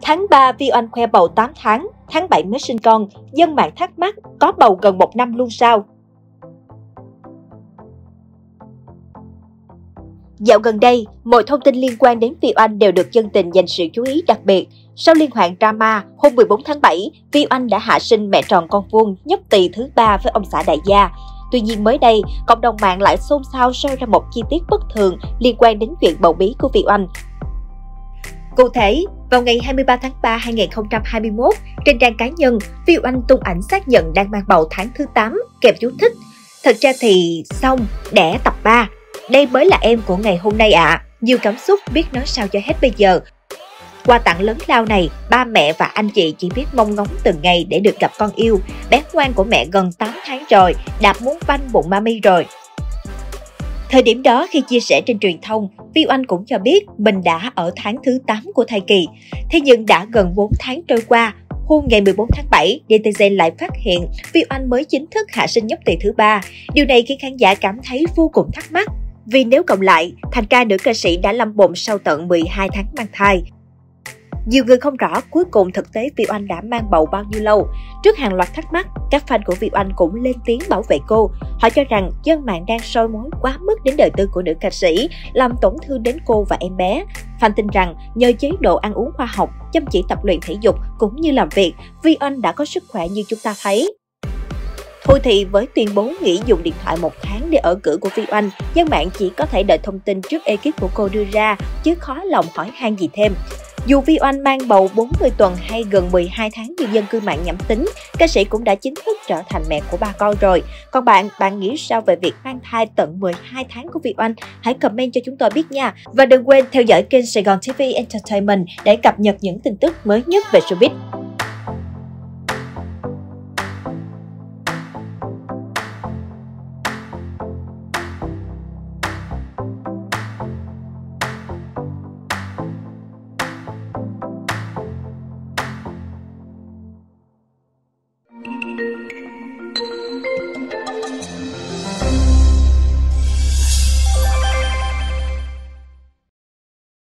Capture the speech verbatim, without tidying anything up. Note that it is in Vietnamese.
Tháng ba, Vi Oanh khoe bầu tám tháng, tháng bảy mới sinh con, dân mạng thắc mắc có bầu gần một năm luôn sao? Dạo gần đây, mọi thông tin liên quan đến Vi Oanh đều được dân tình dành sự chú ý đặc biệt. Sau liên hoạn drama, hôm mười bốn tháng bảy, Vi Oanh đã hạ sinh mẹ tròn con vuông nhóc tỳ thứ ba với ông xã đại gia. Tuy nhiên mới đây, cộng đồng mạng lại xôn xao soi ra một chi tiết bất thường liên quan đến chuyện bầu bí của Vi Oanh. Cụ thể, vào ngày hai mươi ba tháng ba năm hai nghìn không trăm hai mươi mốt, trên trang cá nhân, Vi Oanh tung ảnh xác nhận đang mang bầu tháng thứ tám, kèm chú thích. Thật ra thì xong, đẻ tập ba. Đây mới là em của ngày hôm nay ạ. À. Nhiều cảm xúc biết nói sao cho hết bây giờ. Quà tặng lớn lao này, ba mẹ và anh chị chỉ biết mong ngóng từng ngày để được gặp con yêu. Bé ngoan của mẹ gần tám tháng rồi, đạp muốn banh bụng mami rồi. Thời điểm đó khi chia sẻ trên truyền thông, Vi Oanh cũng cho biết mình đã ở tháng thứ tám của thai kỳ. Thế nhưng đã gần bốn tháng trôi qua, hôm ngày mười bốn tháng bảy, đê tê giê lại phát hiện Vi Oanh mới chính thức hạ sinh nhóc tỳ thứ ba. Điều này khiến khán giả cảm thấy vô cùng thắc mắc. Vì nếu cộng lại, thành ca nữ ca sĩ đã lâm bồn sau tận mười hai tháng mang thai. Nhiều người không rõ cuối cùng thực tế Vi Oanh đã mang bầu bao nhiêu lâu. Trước hàng loạt thắc mắc, các fan của Vi Oanh cũng lên tiếng bảo vệ cô. Họ cho rằng dân mạng đang soi mói quá mức đến đời tư của nữ ca sĩ, làm tổn thương đến cô và em bé. Fan tin rằng nhờ chế độ ăn uống khoa học, chăm chỉ tập luyện thể dục cũng như làm việc, Vi Oanh đã có sức khỏe như chúng ta thấy. Thôi thì với tuyên bố nghỉ dùng điện thoại một tháng để ở cữ của Vi Oanh, dân mạng chỉ có thể đợi thông tin trước ekip của cô đưa ra, chứ khó lòng hỏi han gì thêm. Dù Vi Oanh mang bầu bốn mươi tuần hay gần mười hai tháng như dân cư mạng nhẩm tính, ca sĩ cũng đã chính thức trở thành mẹ của ba con rồi. Còn bạn, bạn nghĩ sao về việc mang thai tận mười hai tháng của Vi Oanh? Hãy comment cho chúng tôi biết nha! Và đừng quên theo dõi kênh Sài Gòn ti vi Entertainment để cập nhật những tin tức mới nhất về showbiz.